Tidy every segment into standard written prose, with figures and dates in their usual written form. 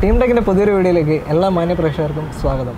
ടീംടെക്കിൻ്റെ പുതിയൊരു വീഡിയോയിലേക്ക് എല്ലാ മാന്യ പ്രേക്ഷകർക്കും സ്വാഗതം.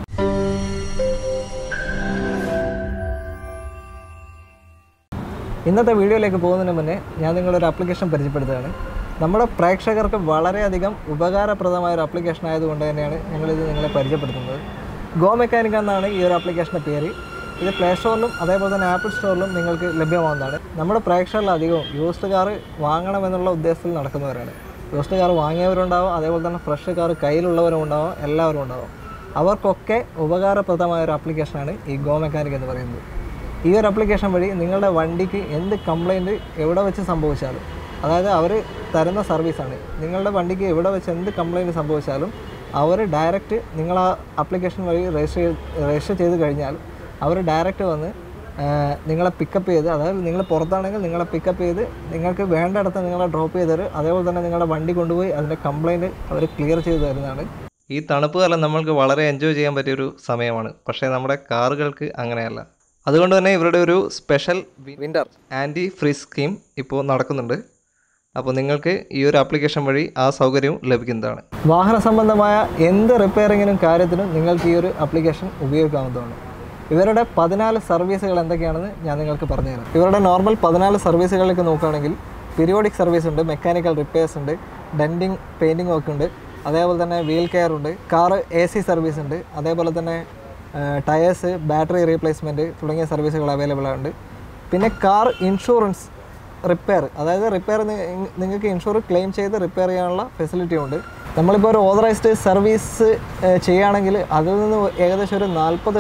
ഇന്നത്തെ വീഡിയോയിലേക്ക് പോകുന്നതിന് മുന്നേ ഞാൻ നിങ്ങളൊരു ആപ്ലിക്കേഷൻ പരിചയപ്പെടുത്തുകയാണ്. നമ്മുടെ പ്രേക്ഷകർക്ക് വളരെയധികം ഉപകാരപ്രദമായ ഒരു ആപ്ലിക്കേഷൻ ആയതുകൊണ്ട് തന്നെയാണ് ഞങ്ങളിത് നിങ്ങളെ പരിചയപ്പെടുത്തുന്നത്. GoMechanic എന്നാണ് ഈ ഒരു ആപ്ലിക്കേഷൻ്റെ പേര്. ഇത് പ്ലേ സ്റ്റോറിലും അതേപോലെ തന്നെ ആപ്പിൾ സ്റ്റോറിലും നിങ്ങൾക്ക് ലഭ്യമാകുന്നതാണ്. നമ്മുടെ പ്രേക്ഷകരിലധികവും യൂസ്ഡ് കാർ വാങ്ങണമെന്നുള്ള ഉദ്ദേശത്തിൽ നടക്കുന്നവരാണ്. യൂസ്ഡ് കാർ വാങ്ങിയവരുണ്ടാവും, അതേപോലെ തന്നെ ഫ്രഷ് കാർ കയ്യിലുള്ളവരും ഉണ്ടാവും, എല്ലാവരും ഉണ്ടാവും. അവർക്കൊക്കെ ഉപകാരപ്രദമായ ഒരു ആപ്ലിക്കേഷനാണ് ഈ GoMechanic എന്ന് പറയുന്നത്. ഈ ഒരു ആപ്ലിക്കേഷൻ വഴി നിങ്ങളുടെ വണ്ടിക്ക് എന്ത് കംപ്ലയിൻറ്റ് എവിടെ വെച്ച് സംഭവിച്ചാലും, അതായത് അവർ തരുന്ന സർവീസാണ്, നിങ്ങളുടെ വണ്ടിക്ക് എവിടെ വെച്ച് എന്ത് കംപ്ലയിൻറ്റ് സംഭവിച്ചാലും അവർ ഡയറക്റ്റ് നിങ്ങൾ ആ ആപ്ലിക്കേഷൻ വഴി രജിസ്റ്റർ ചെയ്ത് കഴിഞ്ഞാൽ അവർ ഡയറക്റ്റ് വന്ന് നിങ്ങളെ പിക്കപ്പ് ചെയ്ത്, അതായത് നിങ്ങൾ പുറത്താണെങ്കിൽ നിങ്ങളെ പിക്കപ്പ് ചെയ്ത് നിങ്ങൾക്ക് വേണ്ടയിടത്ത് നിങ്ങളെ ഡ്രോപ്പ് ചെയ്ത് തരും. അതേപോലെ തന്നെ നിങ്ങളുടെ വണ്ടി കൊണ്ടുപോയി അതിൻ്റെ കംപ്ലയിൻറ്റ് അവർ ക്ലിയർ ചെയ്ത് തരുന്നതാണ്. ഈ തണുപ്പ് കാലം നമ്മൾക്ക് വളരെ എൻജോയ് ചെയ്യാൻ പറ്റിയൊരു സമയമാണ്. പക്ഷേ നമ്മുടെ കാറുകൾക്ക് അങ്ങനെയല്ല. അതുകൊണ്ട് തന്നെ ഇവരുടെ ഒരു special winter anti freeze scheme ഇപ്പോൾ നടക്കുന്നുണ്ട്. അപ്പോൾ നിങ്ങൾക്ക് ഈ ഒരു ആപ്ലിക്കേഷൻ വഴി ആ സൗകര്യവും ലഭിക്കുന്നതാണ്. വാഹന സംബന്ധമായ എന്ത് റിപ്പയറിങ്ങിനും കാര്യത്തിനും നിങ്ങൾക്ക് ഈ ഒരു ആപ്ലിക്കേഷൻ ഉപയോഗിക്കാവുന്നതാണ്. ഇവരുടെ 14 സർവീസുകൾ എന്തൊക്കെയാണെന്ന് ഞാൻ നിങ്ങൾക്ക് പറഞ്ഞുതരാം. ഇവരുടെ നോർമൽ 14 സർവീസുകളിലേക്ക് നോക്കുകയാണെങ്കിൽ പീരിയോഡിക് സർവീസ് ഉണ്ട്, മെക്കാനിക്കൽ റിപ്പയർസ് ഉണ്ട്, ഡെൻറ്റിങ് പെയിൻറ്റിങ് ഒക്കെ ഉണ്ട്, അതേപോലെ തന്നെ വീൽ കെയർ ഉണ്ട്, കാർ AC സർവീസ് ഉണ്ട്, അതേപോലെ തന്നെ ടയേഴ്സ്, ബാറ്ററി റീപ്ലേസ്മെൻറ്റ് തുടങ്ങിയ സർവീസുകൾ അവൈലബിൾ ആണ്. പിന്നെ കാർ ഇൻഷുറൻസ് റിപ്പയർ, അതായത് റിപ്പയർ നിങ്ങൾക്ക് ഇൻഷുർ ക്ലെയിം ചെയ്ത് റിപ്പയർ ചെയ്യാനുള്ള ഫെസിലിറ്റി ഉണ്ട്. നമ്മളിപ്പോൾ ഒരു ഓതറൈസ്ഡ് സർവീസ് ചെയ്യുകയാണെങ്കിൽ അതിൽ നിന്ന് ഏകദേശം ഒരു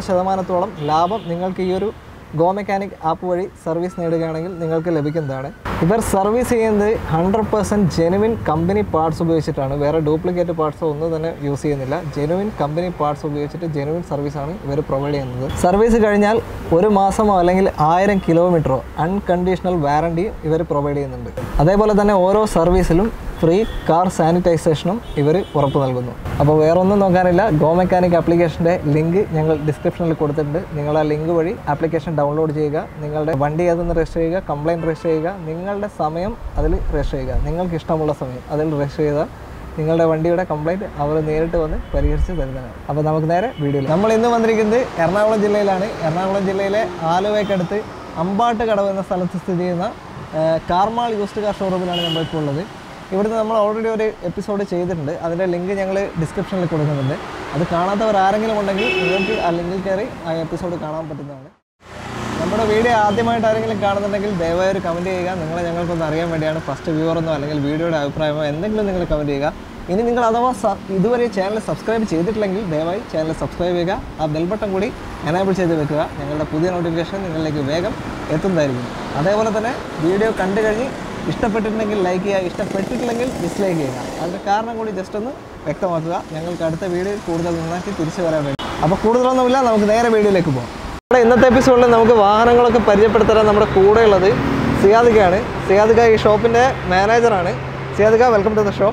40% ലാഭം നിങ്ങൾക്ക് ഈ ഒരു GoMechanic ആപ്പ് വഴി സർവീസ് നേടുകയാണെങ്കിൽ നിങ്ങൾക്ക് ലഭിക്കുന്നതാണ്. ഇവർ സർവീസ് ചെയ്യുന്നത് 100% ജെനുവിൻ കമ്പനി പാർട്സ് ഉപയോഗിച്ചിട്ടാണ്. വേറെ ഡ്യൂപ്ലിക്കേറ്റ് പാർട്സോ ഒന്നും തന്നെ യൂസ് ചെയ്യുന്നില്ല. ജെനുവിൻ കമ്പനി പാർട്സ് ഉപയോഗിച്ചിട്ട് ജെനുവിൻ സർവീസാണ് ഇവർ പ്രൊവൈഡ് ചെയ്യുന്നത്. സർവീസ് കഴിഞ്ഞാൽ 1 മാസമോ അല്ലെങ്കിൽ 1000 കിലോമീറ്ററോ അൺകണ്ടീഷണൽ വാറണ്ടിയും ഇവർ പ്രൊവൈഡ് ചെയ്യുന്നുണ്ട്. അതേപോലെ തന്നെ ഓരോ സർവീസിലും ഫ്രീ കാർ സാനിറ്റൈസേഷനും ഇവർ ഉറപ്പ് നൽകുന്നു. അപ്പോൾ വേറെ ഒന്നും നോക്കാനില്ല, GoMechanic ആപ്ലിക്കേഷൻ്റെ ലിങ്ക് ഞങ്ങൾ ഡിസ്ക്രിപ്ഷനിൽ കൊടുത്തിട്ടുണ്ട്. നിങ്ങൾ ആ ലിങ്ക് വഴി ആപ്ലിക്കേഷൻ ഡൗൺലോഡ് ചെയ്യുക, നിങ്ങളുടെ വണ്ടി അതിൽ നിന്ന് രജിസ്റ്റർ ചെയ്യുക, കംപ്ലയിൻറ്റ് രജിസ്റ്റർ ചെയ്യുക, നിങ്ങളുടെ സമയം അതിൽ രജിസ്റ്റർ ചെയ്യുക, നിങ്ങൾക്ക് ഇഷ്ടമുള്ള സമയം അതിൽ രജിസ്റ്റർ ചെയ്താൽ നിങ്ങളുടെ വണ്ടിയുടെ കംപ്ലയിൻറ്റ് അവർ നേരിട്ട് വന്ന് പരിഹരിച്ച് തരുന്നതാണ്. അപ്പോൾ നമുക്ക് നേരെ വീഡിയോയിൽ. നമ്മൾ ഇന്ന് വന്നിരിക്കുന്നത് എറണാകുളം ജില്ലയിലാണ്. എറണാകുളം ജില്ലയിലെ ആലുവയ്ക്കടുത്ത് അമ്പാട്ടുകടവ് എന്ന സ്ഥലത്ത് സ്ഥിതി ചെയ്യുന്ന കാർമാൾ യൂസ്ഡ് കാർ ഷോറൂമിലാണ് നമ്മളിപ്പോൾ ഉള്ളത്. ഇവിടുന്ന് നമ്മൾ ഓൾറെഡി ഒരു എപ്പിസോഡ് ചെയ്തിട്ടുണ്ട്. അതിൻ്റെ ലിങ്ക് ഞങ്ങൾ ഡിസ്ക്രിപ്ഷനിൽ കൊടുക്കുന്നുണ്ട്. അത് കാണാത്തവർ ആരെങ്കിലും ഉണ്ടെങ്കിൽ നിങ്ങൾക്ക് ആ ലിങ്കിൽ കയറി ആ എപ്പിസോഡ് കാണാൻ പറ്റുന്നതാണ്. നമ്മുടെ വീഡിയോ ആദ്യമായിട്ട് ആരെങ്കിലും കാണുന്നുണ്ടെങ്കിൽ ദയവായി ഒരു കമൻറ്റ് ചെയ്യുക. നിങ്ങളെ ഞങ്ങൾക്കൊന്ന് അറിയാൻ വേണ്ടിയാണ്. ഫസ്റ്റ് വ്യൂവറെന്നോ അല്ലെങ്കിൽ വീഡിയോയുടെ അഭിപ്രായമോ എന്തെങ്കിലും നിങ്ങൾ കമൻറ്റ് ചെയ്യുക. ഇനി നിങ്ങൾ അഥവാ ഇതുവരെ ചാനൽ സബ്സ്ക്രൈബ് ചെയ്തിട്ടില്ലെങ്കിൽ ദയവായി ചാനൽ സബ്സ്ക്രൈബ് ചെയ്യുക. ആ ബെൽ ബട്ടൺ കൂടി എനേബിൾ ചെയ്ത് വെക്കുക. ഞങ്ങളുടെ പുതിയ നോട്ടിഫിക്കേഷൻ നിങ്ങളിലേക്ക് വേഗം എത്തുന്നതായിരിക്കും. അതേപോലെ തന്നെ വീഡിയോ കണ്ടു കഴിഞ്ഞ് ഇഷ്ടപ്പെട്ടിട്ടുണ്ടെങ്കിൽ ലൈക്ക് ചെയ്യുക, ഇഷ്ടപ്പെട്ടിട്ടില്ലെങ്കിൽ ഡിസ്ലൈക്ക് ചെയ്യുക. അതിൻ്റെ കാരണം കൂടി ജസ്റ്റ് ഒന്ന് വ്യക്തമാക്കുക. ഞങ്ങൾക്ക് അടുത്ത വീഡിയോ കൂടുതൽ നന്നാക്കി തിരിച്ചു വരാൻ വേണ്ടി. അപ്പോൾ കൂടുതലൊന്നുമില്ല, നമുക്ക് നേരെ വീഡിയോയിലേക്ക് പോകാം. നമ്മുടെ ഇന്നത്തെ എപ്പിസോഡിൽ നമുക്ക് വാഹനങ്ങളൊക്കെ പരിചയപ്പെടുത്താൻ നമ്മുടെ കൂടെയുള്ളത് സിയാദിക്കയാണ്. സിയാദിക്ക ഈ ഷോപ്പിൻ്റെ മാനേജറാണ്. സിയാദിക്ക, വെൽക്കം ടു ദ ഷോ.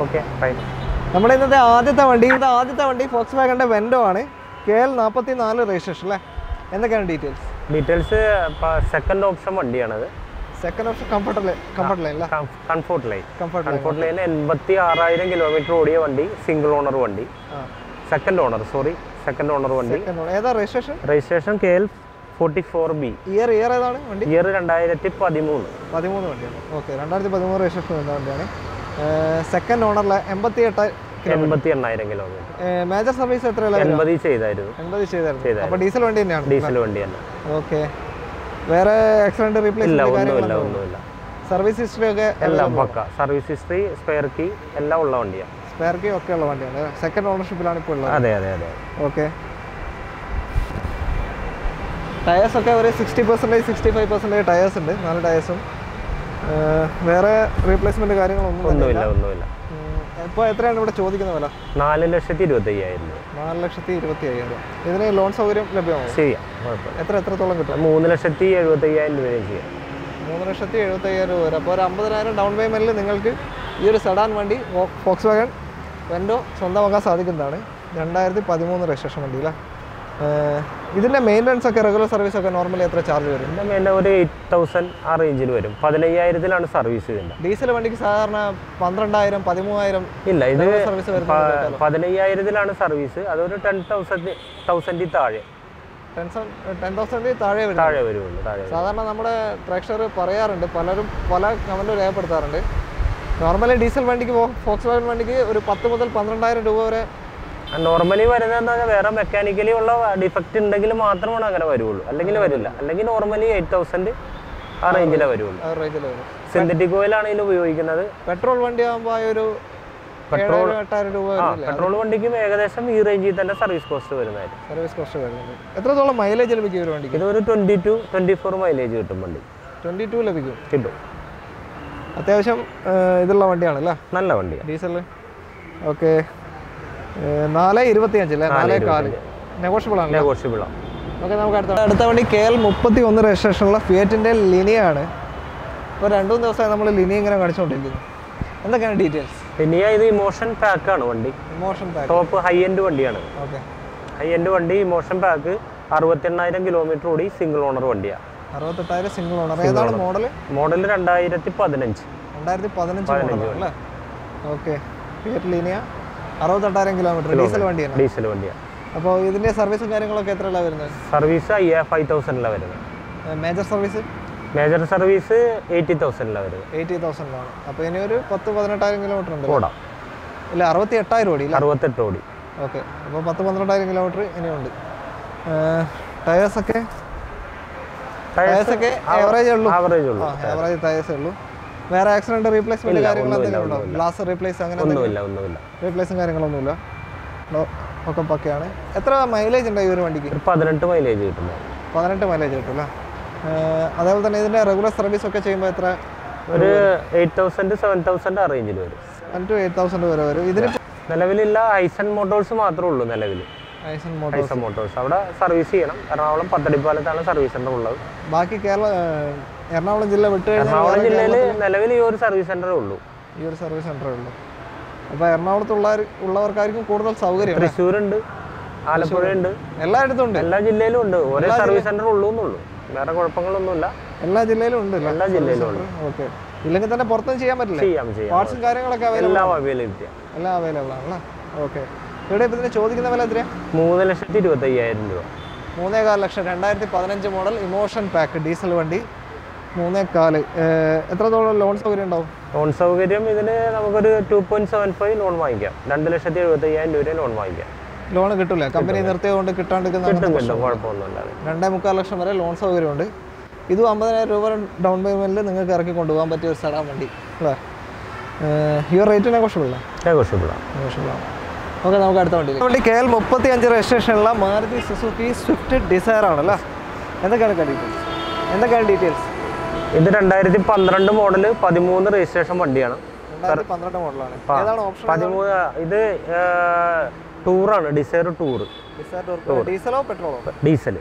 നമ്മുടെ ഇന്നത്തെ ആദ്യത്തെ വണ്ടി VOLKSWAGEൻ്റെ VENTO ആണ്. KL 44 രജിസ്ട്രേഷൻ അല്ലേ? എന്തൊക്കെയാണ് ഡീറ്റെയിൽസ്? സെക്കൻഡ് ഓപ്ഷൻ വണ്ടിയാണത്. Second option comfort line 86,000 kilometre ഓടിയ വണ്ടി, സിംഗിൾ ഓണർ വണ്ടി, സെക്കൻഡ് ഓണർ വണ്ടി. ഏതാ രജിസ്ട്രേഷൻ? KL 44B. ഇയർ ഏതാണ് വണ്ടി? ഇയർ 2013 വണ്ടിയാണ്. ഓക്കെ, 2013 രജിസ്ട്രേഷൻ വരുന്ന വണ്ടിയാണ്. സെക്കൻഡ് ഓണറിലെ 88,000 കിലോമീറ്റർ. മേജർ സർവീസ് എത്ര? 80 ചെയ്തായിരുന്നു. അപ്പോൾ ഡീസൽ വണ്ടി തന്നെയാണ്. ഓക്കെ, വേറെ ആക്സിഡന്റ് ഒന്നുമില്ല. സർവീസ് ഹിസ്റ്ററി ഒക്കെ എല്ലാം പക്ക. സർവീസ് ഹിസ്റ്ററി, സ്പെയർ കീ എല്ലാം ഉള്ള വണ്ടിയാണ്. സ്പെയർ കീ ഒക്കെ ഉള്ള വണ്ടിയാണ്. സെക്കൻഡ് ഓണർഷിപ്പിലാണ് ഇപ്പോൾ ഉള്ളത്. അതെ. ഓക്കെ, ടയേഴ്സ് ഒക്കെ ഒരു 60%, 65% ടയേഴ്സ് ഉണ്ട്. 4 ടയേഴ്സും. വേറെ റീപ്ലേസ്മെന്റ് കാര്യങ്ങളൊന്നുമില്ല. ഇപ്പോൾ എത്രയാണ് ഇവിടെ ചോദിക്കുന്ന വില? 4,25,000. 4,25,000. ഇതിന് ലോൺ സൗകര്യം ലഭ്യമാകും? ചെയ്യാം, എത്രത്തോളം കിട്ടും? 3,75,000 വരെയും ചെയ്യാം. 3,75,000 വരെ. അപ്പോൾ ഒരു 50,000 ഡൗൺ പേയ്മെൻറ്റിൽ നിങ്ങൾക്ക് ഈ ഒരു സെഡാൻ വണ്ടി VOLKSWAGEN VENTO സ്വന്തമാക്കാൻ സാധിക്കുന്നതാണ്. 2013 രജിസ്ട്രേഷൻ വണ്ടി അല്ലേ? ഇതിൻ്റെ മെയിൻ്റനൻസ് ഒക്കെ റെഗുലർ സർവീസ് ഒക്കെ നോർമലി എത്ര ചാർജ് വരും? ഇതിൻ്റെ മെയിൻ്റെ ഒരു 8,000 ആ റേഞ്ചിൽ വരും. 15,000-ലാണ് സർവീസ് ഇതിൻ്റെ. ഡീസൽ വണ്ടിക്ക് സാധാരണ 12,000 13,000 ഇല്ല, ഇത് സർവീസ് 15,000-ലാണ് സർവീസ്. അതൊരു 10,000 താഴെ 10,000 താഴെ വരുള്ളൂ. സാധാരണ നമ്മുടെ പ്രേക്ഷകർ പറയാറുണ്ട്, പലരും പല കമൻറ്റും രേഖപ്പെടുത്താറുണ്ട്. നോർമലി ഡീസൽ വണ്ടിക്ക് ഫോക്സ്വാഗൻ വണ്ടിക്ക് ഒരു 10 മുതൽ 12,000 രൂപ വരെ നോർമലി വരുന്നതെന്ന് പറഞ്ഞാൽ വേറെ മെക്കാനിക്കലി ഉള്ള ഡിഫക്റ്റ് ഉണ്ടെങ്കിൽ മാത്രമാണ് അങ്ങനെ വരുള്ളൂ, അല്ലെങ്കിൽ വരില്ല. അല്ലെങ്കിൽ നോർമലി 8,000 ആ റേഞ്ചിലേ വരുള്ളൂ. സിന്തറ്റിക് ഓയിലാണെങ്കിലും ഉപയോഗിക്കുന്നത്. പെട്രോൾ വണ്ടി ആകുമ്പോൾ ഒരു പെട്രോൾ വണ്ടിക്കും ഏകദേശം ഈ റേഞ്ചിൽ തന്നെ സർവീസ് കോസ്റ്റ് വരുന്നത്. എത്രത്തോളം മൈലേജ് ലഭിക്കും ഒരു വണ്ടിക്ക്? ഇതൊരു 22-24 മൈലേജ് കിട്ടും. വണ്ടി 22 ലഭിക്കും, കിട്ടും. അത്യാവശ്യം ഇതുള്ള വണ്ടിയാണല്ലേ, നല്ല വണ്ടിയാണ് ഡീസൽ. ഓക്കെ, 4.25 അല്ലേ? 4.4 നെഗോഷ്യബിൾ ആണ്. ഓക്കെ, നമുക്ക് അടുത്ത വണ്ടി KL 31 രജിസ്ട്രേഷനുള്ള ഫിയറ്റിൻ്റെ ലിനിയ ആണ്. ഇപ്പോൾ 2-3 ദിവസമായി നമ്മൾ ലിനിയ ഇങ്ങനെ കാണിച്ചുകൊണ്ടിരിക്കുന്നു. എന്തൊക്കെയാണ് ഡീറ്റെയിൽസ്? ലിനിയ ഇത് ഇമോഷൻ പാക്കാണ് വണ്ടി. ടോപ്പ് ഹൈ എൻഡ് വണ്ടിയാണ്. ഓക്കെ, ഹൈ എൻഡ് വണ്ടി ഇമോഷൻ പാക്ക്. 68,000 കിലോമീറ്റർ ഓടി സിംഗിൾ ഓണർ വണ്ടിയാണ്. 68,000 സിംഗിൾ ഓണർ. ഏതാണ് മോഡൽ? 2015 അല്ലേ? Okay, Fiat Linea 68,000 kilometre diesel വണ്ടിയാണ്. അപ്പോൾ ഇതിൻ്റെ സർവീസും കാര്യങ്ങളൊക്കെ എത്രയാണ് വരുന്നത്? സർവീസ് 5,000 വരുന്നത്. മേജർ സർവീസ് 80,000 വരുന്നത്. 80,000 അപ്പോൾ ഇനി ഒരു 10-18,000 കിലോമീറ്റർ ഉണ്ട്. ഇല്ല, 68,000 ഓടി. 68 ഓടി. ഓക്കെ, അപ്പോൾ 10-12,000 കിലോമീറ്റർ ഇനിയുണ്ട്. ടയേഴ്സൊക്കെ ആവറേജ് ടയേഴ്സേ ഉള്ളൂ. വേറെ ആക്സിഡന്റ് റീപ്ലേസ്മെന്റ് കാര്യങ്ങളൊന്നുമില്ല. ഗ്ലാസ് റീപ്ലേസ് അങ്ങനെ റീപ്ലേസും കാര്യങ്ങളൊന്നുമില്ല. ഒക്കെ പക്കയാണ്. എത്ര മൈലേജ് ഉണ്ട് ഈ ഒരു വണ്ടിക്ക്? 18 മൈലേജ് കിട്ടും. 18 മൈലേജ് കിട്ടും അല്ലേ? അതേപോലെ തന്നെ ഇതിന്റെ റെഗുലർ സർവീസ് ഒക്കെ ചെയ്യുമ്പോൾ എത്ര? ഒരു 8,000-7,000 ആ റേഞ്ചിൽ വരും. 8,000 വരെ വരും. ഇതിന് നിലവിലില്ല ഐസൺ മോട്ടോഴ്സ് മാത്രമേ ഉള്ളൂ നിലവിൽ. ഐസൺ മോട്ടോഴ്സ് അവിടെ സർവീസ് ചെയ്യണം. എറണാകുളം പത്തടിപ്പാലത്താണ് സർവീസ് സെന്റർ ഉള്ളത്. ബാക്കി എറണാകുളം ജില്ല വിട്ട് എറണാകുളം ജില്ലയിൽ നിലവിൽ ഈ ഒരു സർവീസ് സെന്ററേ ഉള്ളൂ. അപ്പോൾ എറണാകുളത്തുള്ളവർക്കായിരിക്കും കൂടുതൽ സൗകര്യം. തൃശ്ശൂരുണ്ട്, ആലപ്പുഴയുണ്ട്, എല്ലായിടത്തും ഉണ്ട്. എല്ലാ ജില്ലയിലും ഉണ്ട്. ഒരേ സർവീസ് സെന്റർ ഉള്ളൂ എന്നുള്ളൂ, വേറെ കുഴപ്പങ്ങളൊന്നുമില്ല. എല്ലാ ജില്ലയിലും ഉണ്ട്. ഓക്കെ, ഇല്ലെങ്കിൽ തന്നെ പുറത്തൊന്നും ചെയ്യാൻ പറ്റില്ല. പാർട്സും കാര്യങ്ങളൊക്കെ എല്ലാം അവൈലബിൾ ആണല്ലേ? ഓക്കെ, ഇവിടെ ഇപ്പോൾ ഇതിന് ചോദിക്കുന്ന വില എത്രയാണ്? 3,25,000 രൂപ. 3.4 ലക്ഷം. 2015 മോഡൽ ഇമോഷൻ പാക്ക് ഡീസൽ വണ്ടി. 3.4. എത്രത്തോളം ലോൺ സൗകര്യം ഉണ്ടാവും? ലോൺ സൗകര്യം ഇതിന് നമുക്കൊരു 2.75 ലോൺ വാങ്ങിക്കാം. 2,75,000 രൂപ ലോൺ വാങ്ങിക്കാം. ലോൺ കിട്ടില്ല, കമ്പനി നിർത്തിയതുകൊണ്ട് കിട്ടാണ്ടിരിക്കുന്ന. 2.25 ലക്ഷം വരെ ലോൺ സൗകര്യമുണ്ട്. ഇതും 50,000 രൂപ ഡൗൺ പേയ്മെന്റിൽ നിങ്ങൾക്ക് ഇറക്കി കൊണ്ടുപോകാൻ പറ്റിയ ഒരു സെഡാൻ വണ്ടി അല്ലേ? ഈ റേറ്റ് നെഗോഷ്യബിൾ ആണ്. ഓക്കെ, നമുക്ക് അടുത്ത വണ്ടി KL 35 രജിസ്ട്രേഷനുള്ള മാരുതി സുസുക്കി സ്വിഫ്റ്റ് ഡിസയർ ആണല്ലേ? എന്തൊക്കെയാണ് ഡീറ്റെയിൽസ്? ഇത് 2012 മോഡൽ 13 രജിസ്ട്രേഷൻ വണ്ടിയാണ്. 2012 മോഡലാണ്. ഏതാണ് ഓപ്ഷൻ? 13. ഇത് ടൂറാണ്, ഡിസയർ ടൂർ. ഡീസലോ പെട്രോളോ? ഡീസൽ.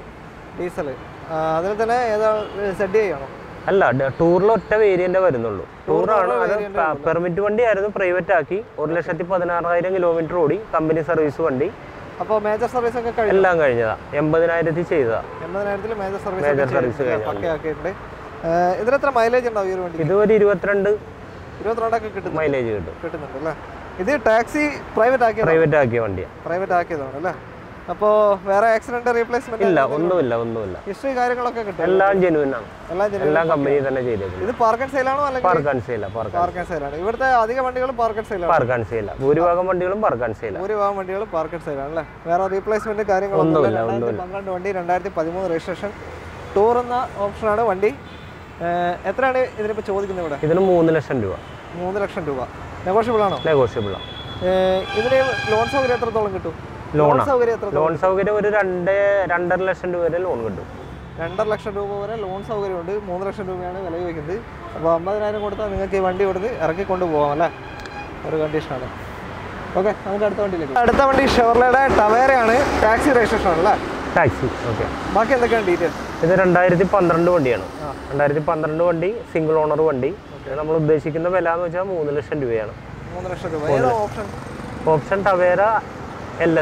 അതിൽ തന്നെ ഏതാണ് ZDI ആണോ? അല്ല, ടൂറിൽ ഒറ്റ വേരിയന്റ് വരുന്നുള്ളൂ. ടൂറാണ്. അത് പെർമിറ്റ് വണ്ടിയായിരുന്നു, പ്രൈവറ്റ് ആക്കി. 1,16,000 കിലോമീറ്റർ ഓടി, കമ്പനി സർവീസ് വണ്ടി. അപ്പോൾ മേജർ സർവീസ് ഒക്കെ എല്ലാം കഴിഞ്ഞതാ. 80,000 ചെയ്തതാ. 80,000 മേജർ സർവീസ് കഴിഞ്ഞിട്ടുണ്ട്. ഇതിനെത്ര മൈലേജ് ഉണ്ടാവും ഈ ഒരു വണ്ടി? ഇത് ഒരു 22 ഒക്കെ കിട്ടും. മൈലേജ് കിട്ടുന്നുണ്ട് അല്ലേ? ഇത് ടാക്സി പ്രൈവറ്റ് ആക്കിയ വണ്ടിയാണ്. പ്രൈവറ്റ് ആക്കിയതാണ് അല്ലേ? അപ്പോൾ വേറെ ആക്സിഡന്റ് റീപ്ലേസ്മെന്റ് ഇല്ല, ഒന്നുമില്ല. ഹിസ്റ്ററി കാര്യങ്ങളൊക്കെ കിട്ടും. എല്ലാം ജെനുവിൻ ആണ്. എല്ലാം കമ്പനി തന്നെ ചെയ്തേക്കുന്നത്. ഇത് പാർക്ക് ആൻഡ് സെയിൽ ആണോ? പാർക്ക് ആൻഡ് സെയിൽ ആണ്. ഇവിടുത്തെ അധിക വണ്ടികളും പാർക്ക് ആൻഡ് സെയിൽ. ഭൂരിഭാഗം വണ്ടികളും പാർക്ക് ആൻഡ് സെയിൽ ആണ്. വേറെ റീപ്ലേസ്മെന്റ് കാര്യങ്ങളൊന്നുമില്ല. 2012 വണ്ടി, 2013 രജിസ്ട്രേഷൻ, ടൂർ എന്ന ഓപ്ഷനാണ് വണ്ടി. എത്രയാണ് ഇതിനിപ്പോൾ ചോദിക്കുന്നത് ഇവിടെ? ഇതിന് 3 ലക്ഷം രൂപ. 3 ലക്ഷം രൂപ. നെഗോഷ്യബിൾ ആണ്. ഇതിന് ലോൺ സൗകര്യം എത്രത്തോളം കിട്ടും? ലോൺ സൗകര്യം ഒരു 2.5 ലക്ഷം രൂപ വരെ ലോൺ കിട്ടും. 2.5 ലക്ഷം രൂപ വരെ ലോൺ സൗകര്യമുണ്ട്. 3 ലക്ഷം രൂപയാണ് വില ചോദിക്കുന്നത്. അപ്പോൾ 50,000 കൊടുത്താൽ നിങ്ങൾക്ക് ഈ വണ്ടി കൊടുത്ത് ഇറക്കിക്കൊണ്ട് പോകാം അല്ലേ? ഒരു കണ്ടീഷനാണ്. ഓക്കെ, നമുക്ക് അടുത്ത വണ്ടി ഷെവർലയുടെ ടവേരയാണ്. ടാക്സി രജിസ്ട്രേഷൻ ആണല്ലേ? ടാക്സി. ഓക്കെ, ബാക്കി എന്തൊക്കെയാണ് ഡീറ്റെയിൽസ്? ഇത് 2012 വണ്ടിയാണ്. 2012 വണ്ടി, സിംഗിൾ ഓണർ വണ്ടി. നമ്മൾ ഉദ്ദേശിക്കുന്ന വില എന്ന് വെച്ചാൽ 3 ലക്ഷം രൂപയാണ്. 3 ലക്ഷം രൂപ. Option Tavera LS.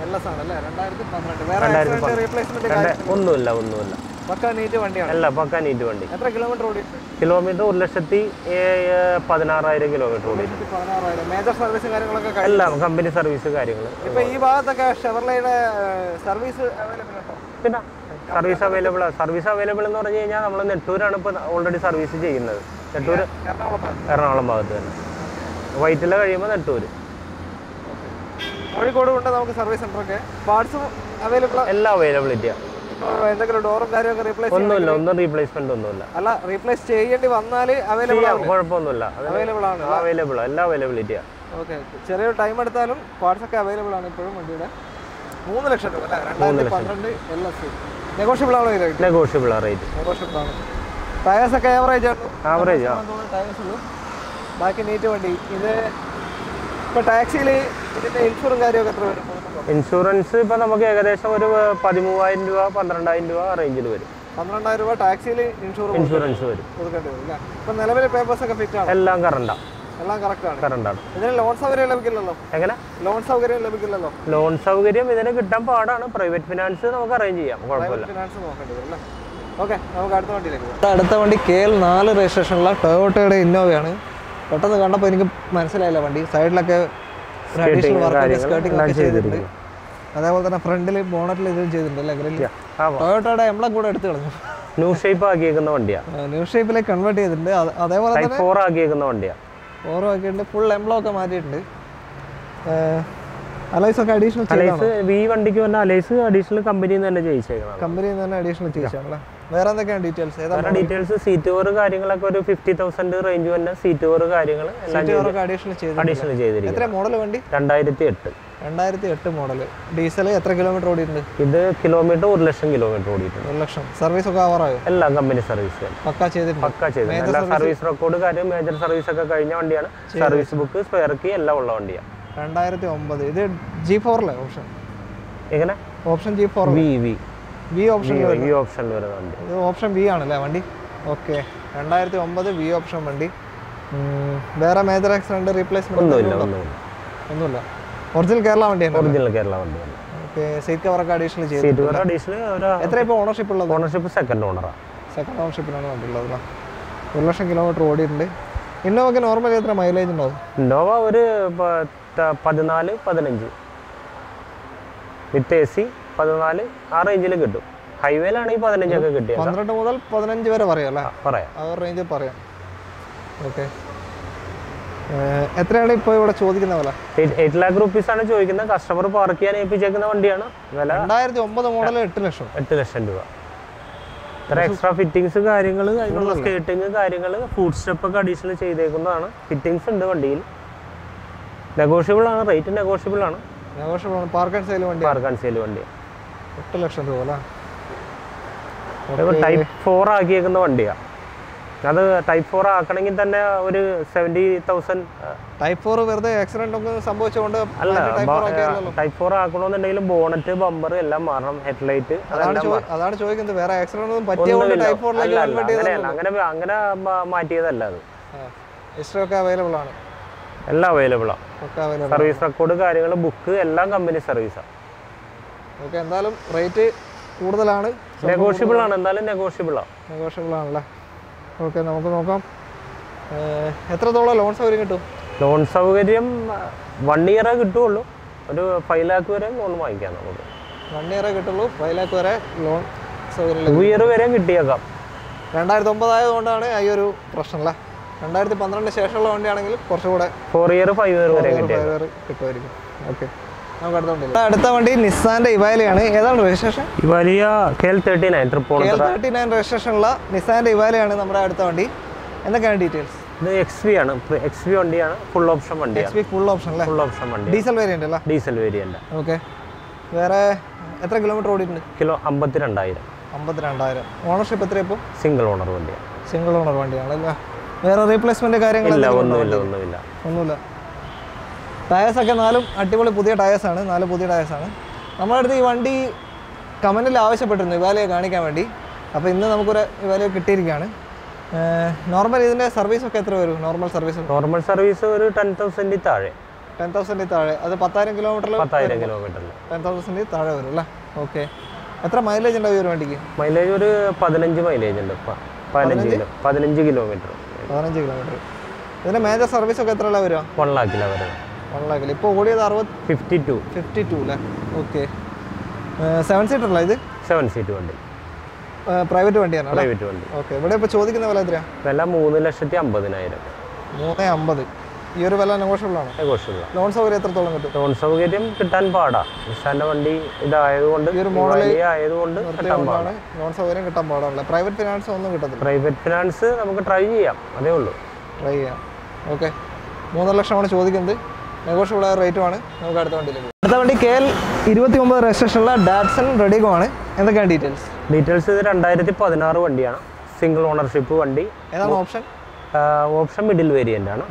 LS ആണല്ലേ 2012. വേറെ റീപ്ലേസ്മെന്റ് ഒന്നുമില്ല. പക്കാ നീറ്റ് വണ്ടിയാണ്. അല്ല, പക്കാ നീറ്റ് വണ്ടി. എത്ര കിലോമീറ്റർ ഓടി? കിലോമീറ്റർ 1,16,000 കിലോമീറ്റർ ഓടി. 16,000. മേജർ സർവീസ് കാര്യങ്ങളൊക്കെ എല്ലാം കമ്പനി സർവീസ് കാര്യങ്ങൾ. ഇപ്പൊ ഈ ഭാഗത്തൊക്കെ ഷെവർലയുടെ സർവീസ് അവൈലബിൾ ഉണ്ടോ? പിന്നെ സർവീസ് അവൈലബിൾ എന്ന് പറഞ്ഞു കഴിഞ്ഞാൽ നമ്മൾ നെട്ടൂരാണ് ഇപ്പോൾ ഓൾറെഡി സർവീസ് ചെയ്യുന്നത്. നെട്ടൂർ എറണാകുളം ഭാഗത്ത് തന്നെ. വൈറ്റില കഴിയുമ്പോൾ നെട്ടൂർ. കോഴിക്കോട് കൊണ്ട് നമുക്ക് സർവീസ് സെന്ററൊക്കെ പാർട്സും അവൈലബിൾ. എല്ലാം അവൈലബിലിറ്റിയാണ്. എന്തെങ്കിലും ഡോറും കാര്യമൊക്കെ റീപ്ലേസ് ഒന്നുമില്ല. ഒന്നും റീപ്ലേസ്മെന്റ് ഒന്നുമില്ല. അല്ല, റീപ്ലേസ് ചെയ്യേണ്ടി വന്നാൽ അവൈലബിൾ ആണ്. കുഴപ്പമൊന്നുമില്ല. അവൈലബിൾ ആണ്. എല്ലാം അവൈലബിലിറ്റിയാണ്. ഓക്കെ. ചെറിയൊരു ടൈം എടുത്താലും പാർട്സ് ഒക്കെ അവൈലബിൾ ആണ് ഇപ്പോഴും വണ്ടിയുടെ. 3 ലക്ഷം രൂപ അല്ലേ? 2012 LS. നെഗോഷ്യബിൾ ആണോ? Negotiable rate. നെഗോഷ്യബിൾ ആണ്. ടയേഴ്സ് ഒക്കെ ആവറേജ് ആണ്. ആവറേജ് ടയേഴ്സ് ഉള്ളൂ. ബാക്കി നീറ്റ് വണ്ടി. ഇത് ഇപ്പോൾ ടാക്സിയിൽ ഇതിൻ്റെ ഇൻഷുറും കാര്യമൊക്കെ എത്ര വരും? ഇൻഷുറൻസ് ഇപ്പോൾ നമുക്ക് ഏകദേശം ഒരു 13,000 രൂപ 12,000 രൂപ റേഞ്ചിൽ വരും. 12,000 രൂപ ടാക്സിയിൽ ഇൻഷുറൻസ് വരും. കൊടുക്കേണ്ടി വരും അല്ലേ? ഇപ്പം നിലവിലെ പേപ്പേഴ്സ് ഒക്കെ ഫിറ്റ് ആണ്? എല്ലാം കറണ്ടാണ്. എല്ലാം കറക്റ്റാണ്. ഇതിന് ലോൺ സൗകര്യം ലഭിക്കില്ലല്ലോ? എങ്ങനെ ലോൺ സൗകര്യം ലഭിക്കില്ലല്ലോ? ലോൺ സൗകര്യം ഇതിന് കിട്ടാൻ പാടാണ്. പ്രൈവറ്റ് ഫിനാൻസ് നമുക്ക് അറേഞ്ച് ചെയ്യാം, കുഴപ്പമില്ല. ഫിനാൻസ് നോക്കേണ്ടി വരും അല്ലേ? ഓക്കെ, നമുക്ക് അടുത്ത വണ്ടിയിലേക്ക്. അടുത്ത വണ്ടി KL 4 രജിസ്ട്രേഷനുള്ള ടൊയോട്ടയുടെ ഇന്നോവയാണ്. പെട്ടെന്ന് കണ്ടപ്പോൾ എനിക്ക് മനസ്സിലായില്ല വണ്ടി. സൈഡിലൊക്കെ അഡീഷണൽ വർക്ക് സ്കേർട്ടിംഗ് ഒക്കെ ചെയ്തിട്ടുണ്ട്. അതേപോലെ തന്നെ ഫ്രണ്ടിൽ ബോണറ്റിൽ ഇതും ചെയ്തിട്ടുണ്ട് അല്ലേ? ഗ്രില്ല്. ടൊയോട്ടയുടെ എംബ്ലം കൂടെ എടുത്ത് കളഞ്ഞു. ന്യൂ ഷേപ്പ് ആക്കിയേക്കുന്ന വണ്ടിയാണ്. ന്യൂ ഷേപ്പിലേക്ക് കൺവേർട്ട് ചെയ്തിട്ടുണ്ട്. അതേപോലെ തന്നെ 4 ആക്കിയേക്കുന്ന വണ്ടിയാണ്. 4 ആക്കിയിട്ടുണ്ട്. ഫുൾ എംബ്ലം ഒക്കെ മാറ്റിയിട്ടുണ്ട്. അലൈസ് ഒക്കെ അഡീഷണൽ ചെയ്തതാണ്. ഈ വണ്ടിക്ക് വന്ന അലൈസ് അഡീഷണൽ കമ്പനിയിൽ നിന്ന് തന്നെ ചെയ്യിച്ചേക്കണം. കമ്പനിയിൽ നിന്ന് തന്നെ അഡീഷണൽ ചെയ്യിച്ചാണല്ലേ? വേറെ എന്തൊക്കെയാണ് ഡീറ്റെയിൽസ്? ഡീറ്റെയിൽസ് സീറ്റ് കവർ കാര്യങ്ങളൊക്കെ ഒരു 50,000 റേഞ്ച് തന്നെ സീറ്റ് കവർ കാര്യങ്ങൾ അഡീഷണൽ ചെയ്തിരിക്കും. എത്ര മോഡൽ വണ്ടി? 2008 മോഡൽ. ഡീസൽ എത്ര കിലോമീറ്റർ ഓടിയിട്ടുണ്ട്? ഇത് കിലോമീറ്റർ 1 ലക്ഷം കിലോമീറ്റർ ഓടിയിട്ടുണ്ട്. 1 ലക്ഷം. സർവീസ് ഒക്കെ ആവാറായോ? എല്ലാം കമ്പനി സർവീസ് പക്കാ ചെയ്തിട്ടുണ്ട്. എല്ലാ സർവീസ് റെക്കോർഡ് കാര്യം മേജർ സർവീസ് ഒക്കെ കഴിഞ്ഞ വണ്ടിയാണ്. സർവീസ് ബുക്ക് സ്പെയർ കീ എല്ലാം ഉള്ള വണ്ടിയാണ്. 2009. ഇത് G4 അല്ലേ ഓപ്ഷൻ? എങ്ങനെ? ഓപ്ഷൻ G4 വി ഓപ്ഷൻ വരുന്ന വണ്ടി. ഇത് ഓപ്ഷൻ വി ആണല്ലേ വണ്ടി? ഓക്കെ. 2009 വി ഓപ്ഷൻ വണ്ടി. വേറെ മേജർ ആക്സിഡന്റ് റീപ്ലേസ്മെന്റ് ഒന്നുമില്ല. ഒറിജിനൽ കേരള വണ്ടിയാണ്. ഓക്കെ. സീറ്റ് കവറൊക്കെ അഡീഷണൽ ചെയ്തിട്ടുണ്ട്. എത്ര ഇപ്പോൾ ഓണർഷിപ്പ് ഉള്ളത്? ഓണർഷിപ്പ് സെക്കൻഡ് ഓണർഷിപ്പിനാണ് വണ്ടി ഉള്ളത്. 1 ലക്ഷം കിലോമീറ്റർ ഓടിയിട്ടുണ്ട്. ഇന്നോവയ്ക്ക് നോർമലി എത്ര മൈലേജ് ഉണ്ടാവും? ഇന്നോവ ഒരു 14-15 വിത്ത് AC 14 ആ റേഞ്ചിൽ കിട്ടും. ഹൈവേയിലാണെങ്കിൽ 15 ഒക്കെ കിട്ടിയ 12 മുതൽ 15 വരെ പറയാം അല്ലേ? പറയാം. ആ റേഞ്ചിൽ പറയാം. ഓക്കെ. എത്രയാണ് ഇപ്പോൾ ഇവിടെ ചോദിക്കുന്ന വില? 8 lakh rupees ആണ് ചോദിക്കുന്നത്. കസ്റ്റമർ പാർക്ക് ചെയ്യാൻ ഏൽപ്പിച്ചേക്കുന്ന വണ്ടിയാണ്. വില 2009 മോഡൽ 8 ലക്ഷം രൂപ. ഇത്ര എക്സ്ട്രാ ഫിറ്റിങ്സ് കാര്യങ്ങൾ, അതിനുള്ള സ്കേർട്ടിങ് കാര്യങ്ങൾ, ഫുഡ് സ്റ്റെപ്പ് ഒക്കെ അഡീഷണൽ ചെയ്തേക്കുന്നതാണ്. ഫിറ്റിങ്സ് ഉണ്ട് വണ്ടിയിൽ. നെഗോഷ്യബിൾ ആണ്. റേറ്റ് നെഗോഷ്യബിൾ ആണ്. പാർക്ക് ആൻഡ് സെയിൽ വണ്ടി 8 ലക്ഷം രൂപ അല്ലേ? ടൈപ്പ് 4 ആക്കിയേക്കുന്ന വണ്ടിയാണ്. അത് ടൈപ്പ് 4 ആക്കണമെങ്കിൽ തന്നെ ഒരു 70,000. ടൈപ്പ് 4 വെറുതെ ആക്സിഡന്റ് ഒക്കെ സംഭവിച്ചുകൊണ്ട് അല്ല. ടൈപ്പ് 4 ആക്കണമെന്നുണ്ടെങ്കിലും ബോണറ്റ് ബമ്പർ എല്ലാം മാറണം. ഹെഡ്ലൈറ്റ് അതാണ് ചോദിക്കുന്നത്. വേറെ ആക്സിഡന്റ് ഒന്നും പറ്റിയതുകൊണ്ട് ടൈപ്പ് 4 അങ്ങനെ മാറ്റിയതല്ല. അത് ഹിസ്റ്ററി ഒക്കെ അവൈലബിൾ ആണ്. എല്ലാം അവൈലബിൾ ആണ്. സർവീസ് റെക്കോർഡ് കാര്യങ്ങൾ ബുക്ക് എല്ലാം കമ്പനി സർവീസാണ്. ഓക്കെ. എന്തായാലും റേറ്റ് കൂടുതലാണ്. നെഗോഷ്യബിൾ ആണ്. എന്തായാലും നെഗോഷ്യബിൾ ആണല്ലേ? ഓക്കെ. നമുക്ക് നോക്കാം എത്രത്തോളം ലോൺ സൗകര്യം കിട്ടും. ലോൺ സൗകര്യം 1 year കിട്ടുള്ളൂ. ഒരു 5 lakh വരെ ലോൺ വാങ്ങിക്കാം നമുക്ക്. 1 year കിട്ടുള്ളൂ. 5 lakh വരെ ലോൺ സൗകര്യം. 2 year വരെ കിട്ടിയേക്കാം. 2009 ആയതുകൊണ്ടാണ് ഈ ഒരു പ്രശ്നം അല്ലേ? 2012 ശേഷമുള്ള വണ്ടിയാണെങ്കിൽ കുറച്ചുകൂടെ 4 year 5 year വരെ കിട്ടുമായിരിക്കും. ഓക്കെ. നമുക്ക് അടുത്ത വണ്ടി നിസ്സാന്റെ ഇവാലിയാണ്. ഏതാണ് രജിസ്ട്രേഷൻ? ഇവാലിയ KL 39 രജിസ്ട്രേഷനുള്ള നിസ്സാന്റെ ഇവാലിയാണ് നമ്മുടെ അടുത്ത വണ്ടി. എന്തൊക്കെയാണ് ഡീറ്റെയിൽസ്? ഇത് XV ആണ്. XV വണ്ടിയാണ്. ഫുൾ ഓപ്ഷൻ വണ്ടിയാണ്. ഫുൾ ഓപ്ഷൻ അല്ലേ? ഫുൾ ഓപ്ഷൻ വണ്ടി. ഡീസൽ വേരിയന്റ് അല്ല? Diesel variant. ഓക്കെ. വേറെ എത്ര കിലോമീറ്റർ ഓടിയിട്ടുണ്ട്? 52,000. ഓണർഷിപ്പ് എത്ര ഇപ്പോൾ? സിംഗിൾ ഓണർ വണ്ടിയാണ്. സിംഗിൾ ഓണർ വണ്ടിയാണല്ലേ? വേറെ റീപ്ലേസ്മെന്റ് കാര്യങ്ങളില്ല? ഒന്നുമില്ല. ടയേഴ്സൊക്കെ 4 അടിപൊളി പുതിയ ടയേഴ്സാണ്. 4 പുതിയ ടയേഴ്സാണ്. നമ്മുടെ അടുത്ത് ഈ വണ്ടി കമൻറ്റിൽ ആവശ്യപ്പെട്ടിരുന്നു ഇവാലിയ കാണിക്കാൻ വേണ്ടി. അപ്പോൾ ഇന്ന് നമുക്കൊരു ഇവാലിയ കിട്ടിയിരിക്കുകയാണ്. നോർമൽ ഇതിൻ്റെ സർവീസൊക്കെ എത്ര വരും? നോർമൽ സർവീസ് ഒരു 10,000 താഴെ. 10,000 താഴെ. അത് 10,000 കിലോമീറ്ററിൽ 10,000 കിലോമീറ്ററിൽ 10,000 താഴെ വരും അല്ലേ? ഓക്കെ. എത്ര മൈലേജ് ഉണ്ടാവും ഈ ഒരു വണ്ടിക്ക്? മൈലേജ് ഒരു 15 മൈലേജ് ഉണ്ട്. 15 കിലോമീറ്റർ. 15 കിലോമീറ്റർ. ഇതിന്റെ മേജർ സർവീസ് ഒക്കെ എത്ര വരിക? 1 ലാഖില വരുന്നത്. 1 ലാഖിൽ. ഇപ്പോൾ ഓടിയത് 52 അല്ലേ? ഓക്കെ. 7 സീറ്റർ അല്ല ഇത്? 7 സീറ്റ് വണ്ടി. പ്രൈവറ്റ് വണ്ടിയാണ്? പ്രൈവറ്റ് വണ്ടി. ഓക്കെ. ഇവിടെ ഇപ്പോൾ ചോദിക്കുന്ന വില എത്രയാണ്? വില 3,50,000. 3,50,000. ഈ ഒരു വില നെഗോഷ്യബിൾ ആണ്? നെഗോഷ്യബിൾ. ലോൺ സൗകര്യം എത്രത്തോളം കിട്ടും? ലോൺ സൗകര്യം കിട്ടാൻ പാടാ. നിസ്സാന്റെ വണ്ടി ഇതായതുകൊണ്ട്, ഈ ഒരു മോഡൽ ആയതുകൊണ്ട് കിട്ടാൻ പാടാണ്. ലോൺ സൗകര്യം കിട്ടാൻ പാടാണല്ലേ? പ്രൈവറ്റ് ഫിനാൻസ് ഒന്നും കിട്ടത്തില്ല? പ്രൈവറ്റ് ഫിനാൻസ് നമുക്ക് ട്രൈ ചെയ്യാം, അതേ ഉള്ളൂ. ട്രൈ ചെയ്യാം. ഓക്കെ. 3.5 ലക്ഷമാണ് ചോദിക്കുന്നത്. നെഗോഷ്യബിൾ ആയ റേറ്റുമാണ്. നമുക്ക് അടുത്ത വണ്ടിയിലേക്ക്. അടുത്ത വണ്ടി KL 29 രജിസ്ട്രേഷനുള്ള ഡാറ്റ്സൺ റെഡിഗോ ആണ്. എന്തൊക്കെയാണ് ഡീറ്റെയിൽസ്? ഇത് 2016 വണ്ടിയാണ്. സിംഗിൾ ഓണർഷിപ്പ് വണ്ടി. ഏതാണ് ഓപ്ഷൻ? ഓപ്ഷൻ മിഡിൽ വേരിയന്റ് ആണ്.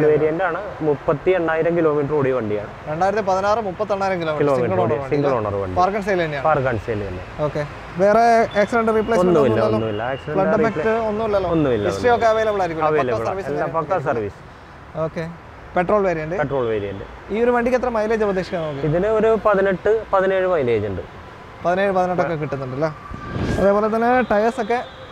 38,000 കിലോമീറ്റർ ഓടിയ വണ്ടിയാണ്. 2016 38,000 കിലോമീറ്റർ. സിംഗിൾ ഓണർ വണ്ടി. പാർക്ക് ആൻഡ് സെയിൽ തന്നെയാണ്. പാർക്ക് ആൻഡ് സെയിൽ തന്നെ. ഓക്കെ. വേറെ ആക്സിഡന്റ് റീപ്ലേസ്മെന്റ് ഒന്നുമില്ല. ഒന്നുമില്ല. ഹിസ്റ്ററി ഒക്കെ അവൈലബിൾ ആയിരിക്കും. പക്ക സർവീസ്. ഓക്കെ. Petrol variant. ഈ ഒരു വണ്ടിക്ക് എത്ര മൈലേജ് പ്രതീക്ഷിക്കാം? ഇതിന് ഒരു 18-17 മൈലേജ് ഉണ്ട്. 17-18 ഒക്കെ കിട്ടുന്നുണ്ടല്ലോ. അതേപോലെ തന്നെ ടയേഴ്സ്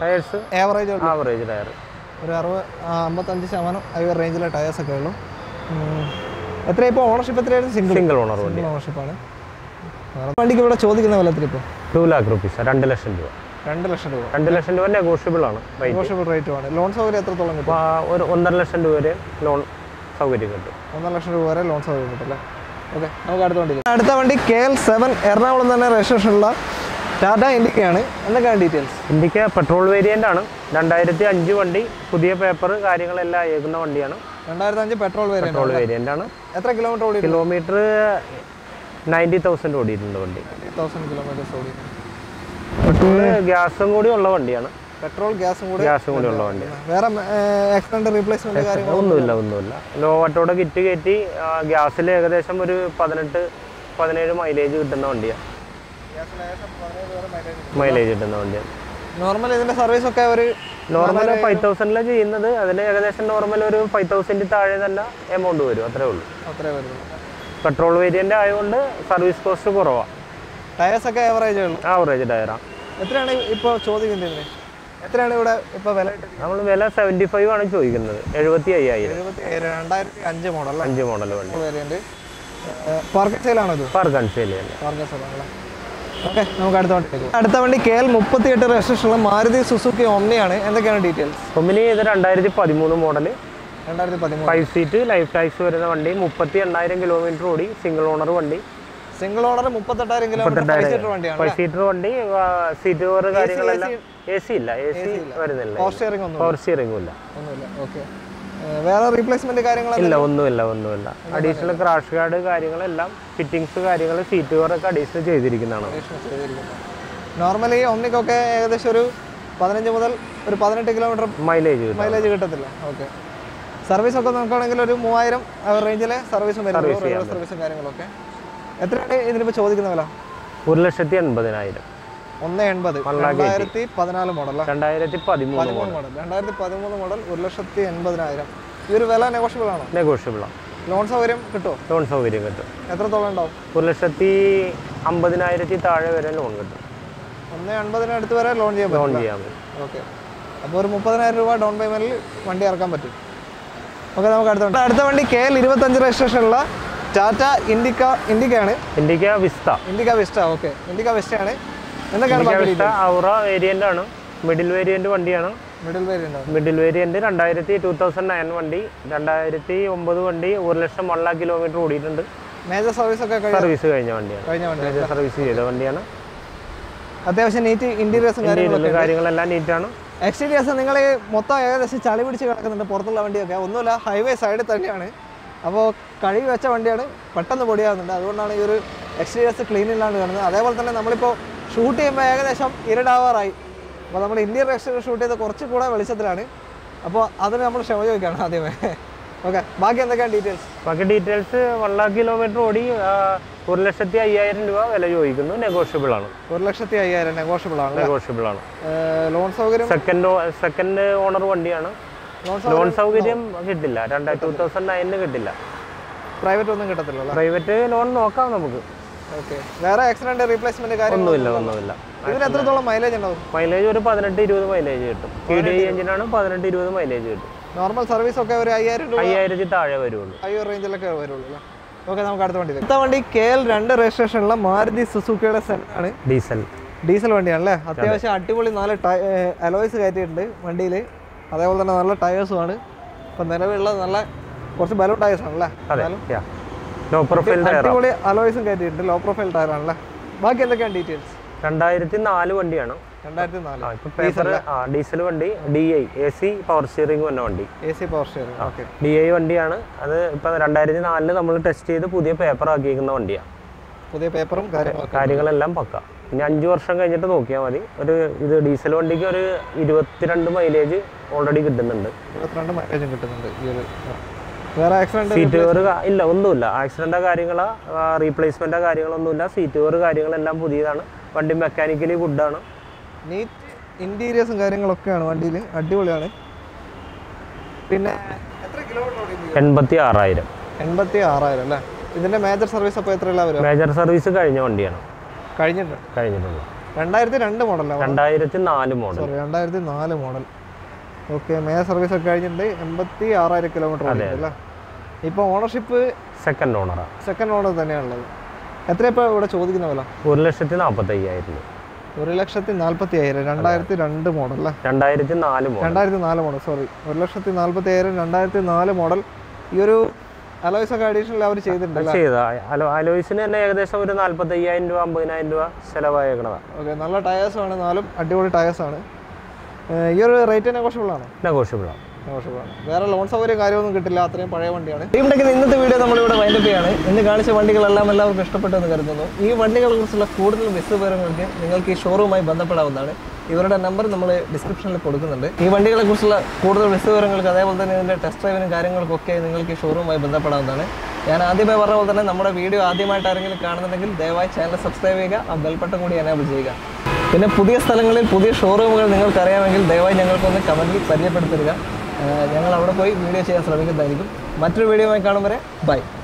ആവറേജ് ടയർ ഒരു 55% ഹൈവേ റേഞ്ചിലെ ടയേഴ്സ് ഒക്കെ ഉള്ളൂ. എത്ര ഇപ്പോൾ ഓണർഷിപ്പ് എത്രയായിരുന്നു? സിംഗിൾ ഓണർഷിപ്പാണ്. വണ്ടിക്ക് ഇവിടെ ചോദിക്കുന്ന വില എത്ര ഇപ്പോൾ? 2 lakh rupees. 2 ലക്ഷം രൂപ. 2 ലക്ഷം രൂപ നെഗോഷ്യബിൾ ആണ്. നെഗോഷ്യബിൾ റേറ്റുമാണ്. ലോൺ സൗകര്യം എത്രത്തോളം കിട്ടും? ഒരു 1.5 ലക്ഷം രൂപ വരെ ലോൺ സൗകര്യം കിട്ടും. 1.5 ലക്ഷം രൂപ വരെ ലോൺ സൗകര്യം കിട്ടും അല്ലേ? ഓക്കെ. നമുക്ക് അടുത്ത വണ്ടി KL 7 എറണാകുളം തന്നെ രജിസ്ട്രേഷനുള്ള ടാറ്റ ഇൻഡിക്കയാണ്. എന്തൊക്കെയാണ് ഡീറ്റെയിൽസ്? ഇൻഡിക്ക പെട്രോൾ വേരിയന്റ് ആണ്. 2005 വണ്ടി. പുതിയ പേപ്പർ കാര്യങ്ങളെല്ലാം ഏകുന്ന വണ്ടിയാണ്. 2005 പെട്രോൾ വേരിയന്റ് ആണ്. എത്ര കിലോമീറ്റർ ഓടി? കിലോമീറ്റർ 90,000 ഓടിയിട്ടുണ്ട് വണ്ടി. 90,000 കിലോമീറ്റേഴ്സ് ഓടി. പെട്രോൾ ഗ്യാസും കൂടി ഉള്ള വണ്ടിയാണ്. പെട്രോൾ ഗ്യാസും കൂടി ഉള്ള വണ്ടിയാണ്. വേറെ ആക്സിഡന്റ് റീപ്ലേസ്മെന്റ് കാര്യങ്ങൾ ഒന്നുമില്ല. ലോ വട്ടോടെ കിറ്റ് കയറ്റി ഗ്യാസിൽ ഏകദേശം ഒരു 18-17 മൈലേജ് കിട്ടുന്ന വണ്ടിയാണ്. നോർമൽ ഇതിന്റെ സർവീസ് ഒക്കെ ഒരു നോർമൽ 5,000 ചെയ്യുന്നത്. അതിന് ഏകദേശം നോർമൽ ഒരു 5,000 താഴെ തന്നെ എമൗണ്ട് വരും. അത്രേ ഉള്ളൂ. പെട്രോൾ വേരിയന്റ് ആയതുകൊണ്ട് സർവീസ് കോസ്റ്റ് കുറവാണ്. ടയേഴ്സ് ഒക്കെ ആവറേജ് ടയറാണ്. എത്രയാണ് ഇപ്പോൾ ചോദിക്കുന്നത്? എത്രയാണ് ഇവിടെ ഇപ്പോൾ വില? നമ്മൾ വില 75 ആണ് ചോദിക്കുന്നത്. 75,000. 2005 മോഡൽ. 5 മോഡൽ വണ്ടി. വേരിയന്റ്. പാർക്ക് ആൻഡ് സെയിൽ ആണോ ഇത്? പാർക്ക് ആൻഡ് സെയിൽ തന്നെ. ഓക്കെ. നമുക്ക് അടുത്ത വണ്ടി KL 38 രജിസ്ട്രേഷനുള്ള മാരുതി സുസുക്കി OMNI ആണ്. എന്തൊക്കെയാണ് ഡീറ്റെയിൽസ്? OMNI ഇത് 2013 മോഡൽ. 5 സീറ്റ് ലൈഫ് ടാക്സ് വരുന്ന വണ്ടി. 38,000 കിലോമീറ്റർ ഓടി. സിംഗിൾ ഓണർ വണ്ടി. 38,000 കിലോമീറ്റർ. 5 സീറ്റർ വണ്ടി. സീറ്റ് കവർ കാര്യങ്ങളെല്ലാം AC ഇല്ല. AC വരുന്നില്ല. പവർ സ്റ്റിയറിംഗ് ഇല്ല. ഓക്കെ. വേറെ റീപ്ലേസ്മെന്റ് കാര്യങ്ങളൊന്നും ഒന്നുമില്ല. അഡീഷണൽ ക്രാഷ് ഗാർഡ് കാര്യങ്ങളെല്ലാം ഫിറ്റിംഗ്സ് കാര്യങ്ങൾ സീറ്റ് കവറൊക്കെ അഡീഷണൽ ചെയ്തിരിക്കുന്നതാണ്. നോർമലി OMNIക്കൊക്കെ ഏകദേശം ഒരു 15 മുതൽ ഒരു 18 കിലോമീറ്റർ മൈലേജ് കിട്ടത്തില്ല. ഓക്കെ. സർവീസ് ഒക്കെ നോക്കുകയാണെങ്കിൽ ഒരു 3000 റേഞ്ചിലെ സർവീസും സർവീസും കാര്യങ്ങളൊക്കെ. എത്രയാണ് ഇതിനിപ്പോൾ ചോദിക്കുന്ന വില? 1,80,000. 1.80. 2014 മോഡൽ. 2013 മോഡൽ. 1,80,000. ഈ ഒരു വില നെഗോഷ്യബിൾ ആണോ? നെഗോഷ്യബിൾ ആണ്. ലോൺ സൗകര്യം കിട്ടും? എത്രത്തോളം ഉണ്ടാവും? 1,50,000 താഴെ വരെ ലോൺ കിട്ടും. 1.80 അടുത്ത് വരെ ലോൺ ചെയ്യാൻ പറ്റും. ഓക്കെ. അപ്പോൾ ഒരു 30,000 രൂപ ഡൗൺ പേയ്മെന്റിൽ വണ്ടി ഇറക്കാൻ പറ്റും. ഓക്കെ. നമുക്ക് അടുത്ത വണ്ടി KL 25 രജിസ്ട്രേഷനുള്ള ടാറ്റ ഇൻഡിക്കയാണ്. Indica Vista. ഓക്കെ. ഇൻഡിക്ക വിസ്റ്റയാണ്. എന്തൊക്കെയാണ്? ഔറ വേരിയന്റ് ആണ്. മിഡിൽ വേരിയന്റ് വണ്ടിയാണ്. മിഡിൽ വേരിയന്റ് 2009 വണ്ടി. 2009 വണ്ടി. 1 ലക്ഷം 1 lakh കിലോമീറ്റർ ഓടിയിട്ടുണ്ട്. മേജർ സർവീസ് കഴിഞ്ഞ വണ്ടിയാണ്. മേജർ സർവീസ് ചെയ്ത വണ്ടിയാണ്. അത്യാവശ്യം നീറ്റ് ഇന്റീരിയേഴ്സും കാര്യങ്ങളെല്ലാം നീറ്റാണ്. എക്സ്റ്റീരിയേഴ്സ് നിങ്ങൾ മൊത്തം ഏകദേശം ചളി പിടിച്ച് കിടക്കുന്നുണ്ട് പുറത്തുള്ള വണ്ടിയൊക്കെ. ഒന്നുമില്ല, ഹൈവേ സൈഡിൽ തന്നെയാണ്. അപ്പോൾ കഴുകി വെച്ച വണ്ടിയാണ്, പെട്ടെന്ന് പൊടിയാകുന്നുണ്ട്. അതുകൊണ്ടാണ് ഈ ഒരു എക്സ്റ്റീരിയേഴ്സ് ക്ലീൻ ഇല്ലാണ്ട് കാണുന്നത്. അതേപോലെ തന്നെ നമ്മളിപ്പോൾ ഷൂട്ട് ചെയ്യുമ്പോൾ ഏകദേശം ഇരുടാവാറായി. അപ്പോൾ നമ്മൾ ഇന്ത്യൻ എക്സ്റ്റീരിയർ ഷൂട്ട് ചെയ്ത് കുറച്ച് കൂടെ വെളിച്ചത്തിലാണ്. അപ്പോൾ അതിന് നമ്മൾ ക്ഷമ ചോദിക്കുകയാണ് ആദ്യമേ. ഓക്കെ. ബാക്കി എന്തൊക്കെയാണ് ഡീറ്റെയിൽസ്? 1 lakh കിലോമീറ്റർ ഓടി. 1,05,000 രൂപ വില ചോദിക്കുന്നു. നെഗോഷ്യബിൾ ആണ്. 1,05,000 നെഗോഷ്യബിൾ ആണ്. ലോൺ സൗകര്യം സെക്കൻഡ് ഓണർ വണ്ടിയാണ്. ലോൺ സൗകര്യം കിട്ടില്ല. 2009 കിട്ടില്ല. പ്രൈവറ്റ് ഒന്നും കിട്ടത്തില്ല. പ്രൈവറ്റ് ലോൺ നോക്കാം നമുക്ക്. ഓക്കെ. വേറെ ആക്സിഡന്റ് റീപ്ലേസ്മെന്റ് ഒന്നുമില്ല. ഇതിന് എത്രത്തോളം മൈലേജ് ഉണ്ടാവും? മൈലേജ് ഒരു 18-20 മൈലേജ് കിട്ടും. TDI എഞ്ചിനാണ്, 18-20 മൈലേജ് കിട്ടും. നോർമൽ സർവീസ് ഒക്കെ ഒരു 5000 താഴെ വരുള്ളൂ. 5000 റേഞ്ചിലൊക്കെ വരുള്ളൂ. ഓക്കെ, നമുക്ക് അടുത്ത വണ്ടി. അടുത്ത വണ്ടി KL2 രജിസ്ട്രേഷനുള്ള മാരുതി സുസുക്കിയുടെ ആണ്. ഡീസൽ വണ്ടിയാണല്ലേ. അത്യാവശ്യം അടിപൊളി 4 അലോയ്സ് കയറ്റിയിട്ടുണ്ട് വണ്ടിയിൽ. അതേപോലെ തന്നെ നല്ല ടയേഴ്സുമാണ്. ഇപ്പം നിലവിലുള്ള നല്ല കുറച്ച് ബലൂൺ ടയേഴ്സ് ആണല്ലേ. അടിപൊളി അലോയ്സും കയറ്റിയിട്ടുണ്ട്. ലോ പ്രൊഫൈൽ ടയർ ആണല്ലേ. ബാക്കി എന്തൊക്കെയാണ് ഡീറ്റെയിൽസ്? 2004 വണ്ടിയാണ്. 2004 ഡീസൽ വണ്ടി. DI AC പവർ സ്റ്റിയറിംഗ് വന്ന വണ്ടി. AC power steering. DI വണ്ടിയാണ്. അത് ഇപ്പം 2004 നമ്മൾ ടെസ്റ്റ് ചെയ്ത് പുതിയ പേപ്പർ ആക്കിയിരിക്കുന്ന വണ്ടിയാണ്. പുതിയ പേപ്പറും കാര്യങ്ങളെല്ലാം പക്ക. ഇനി 5 വർഷം കഴിഞ്ഞിട്ട് നോക്കിയാൽ മതി. ഇത് ഡീസൽ വണ്ടിക്ക് ഒരു 22 മൈലേജ് ഓൾറെഡി കിട്ടുന്നുണ്ട്. 22 മൈലേജ് കിട്ടുന്നുണ്ട്. വേറെ ആക്സിഡന്റ് സീറ്റ് കവർ ഇല്ല, ഒന്നുമില്ല. ആക്സിഡന്റോ കാര്യങ്ങളോ റീപ്ലേസ്മെന്റോ കാര്യങ്ങളൊന്നുമില്ല. സീറ്റ് കവർ കാര്യങ്ങളെല്ലാം പുതിയതാണ്. വണ്ടി മെക്കാനിക്കലി ഗുഡാണ്. നീറ്റ് ഇന്റീരിയേഴ്സും കാര്യങ്ങളൊക്കെയാണ് വണ്ടിയിൽ. അടിപൊളിയാണ്. പിന്നെ എത്ര കിലോമീറ്റർ? 86,000. 86,000 അല്ലേ. ഇതിന്റെ മേജർ സർവീസ് അപ്പോൾ എത്രയുള്ള വരും? മേജർ സർവീസ് കഴിഞ്ഞ വണ്ടിയാണ്. കഴിഞ്ഞിട്ടുണ്ട്. 2002 മോഡലാണ്. 2004 model. Sorry, 2004 model. Okay. Major service ഒക്കെ കഴിഞ്ഞിട്ടുണ്ട്. 86,000 കിലോമീറ്റർ അല്ലേ. ഇപ്പോൾ ഓണർഷിപ്പ് സെക്കൻഡ് ഓണറാണ്. സെക്കൻഡ് ഓണർ തന്നെയാണുള്ളത്. എത്ര ഇപ്പോൾ ഇവിടെ ചോദിക്കുന്ന വില? 1,45,000. 1,45,000. 2002 മോഡൽ അല്ലേ. 2004 മോഡൽ. Sorry, 1,45,000 2004 model. ഈ ഒരു അലോയ്സ് ഒക്കെ അഡീഷണൽ അവർ ചെയ്തിട്ടുണ്ട്. അലോയ്സിന് തന്നെ ഏകദേശം ഒരു 45,000 രൂപ 50,000 രൂപ ചിലവായേക്കണതാണ്. ഓക്കെ. നല്ല ടയേഴ്സാണ്. 4 അടിപൊളി ടയേഴ്സാണ്. ഈ ഒരു റേറ്റ് നെഗോഷ്യബിളാണ്. നെഗോഷ്യബിളാണ്. വേറെ ലോൺ സൗകര്യം കാര്യമൊന്നും കിട്ടില്ല. അത്രയും പഴയ വണ്ടിയാണ്. ടീംടെക്കിന്റെ ഇന്നത്തെ വീഡിയോ നമ്മളിവിടെ വൈൻഡപ്പ് ചെയ്യാണ്. ഇന്ന് കാണിച്ച വണ്ടികളെല്ലാം എല്ലാവർക്കും ഇഷ്ടപ്പെട്ടെന്ന് കരുതുന്നു. ഈ വണ്ടികളെ കുറിച്ചുള്ള കൂടുതൽ വിശദവിവരങ്ങൾക്ക് നിങ്ങൾക്ക് ഈ ഷോറൂമായി ബന്ധപ്പെടാവുന്നതാണ്. ഇവരുടെ നമ്പർ നമ്മൾ ഡിസ്ക്രിപ്ഷനിൽ കൊടുക്കുന്നുണ്ട്. ഈ വണ്ടികളെ കുറിച്ചുള്ള കൂടുതൽ വിശദവിവരങ്ങൾക്ക് അതേപോലെ തന്നെ ഇതിൻ്റെ ടെസ്റ്റ് ഡ്രൈവിനും കാര്യങ്ങൾക്കൊക്കെ നിങ്ങൾക്ക് ഈ ഷോറൂമായി ബന്ധപ്പെടാവുന്നതാണ്. ഞാൻ ആദ്യമേ പറഞ്ഞ പോലെ തന്നെ നമ്മുടെ വീഡിയോ ആദ്യമായിട്ട് ആരെങ്കിലും കാണുന്നുണ്ടെങ്കിൽ ദയവായി ചാനൽ സബ്സ്ക്രൈബ് ചെയ്യുക. ആ ബെൽബട്ടൺ കൂടി എനേബിൾ ചെയ്യുക. പിന്നെ പുതിയ സ്ഥലങ്ങളിൽ പുതിയ ഷോറൂമുകൾ നിങ്ങൾക്കറിയാമെങ്കിൽ ദയവായി ഞങ്ങൾക്കൊന്ന് കമൻറ്റിൽ പരിചയപ്പെടുത്തുക. ഞങ്ങൾ അവിടെ പോയി വീഡിയോ ചെയ്യാൻ ശ്രമിക്കുന്നതായിരിക്കും. മറ്റൊരു വീഡിയോയുമായി കാണും വരെ ബൈ.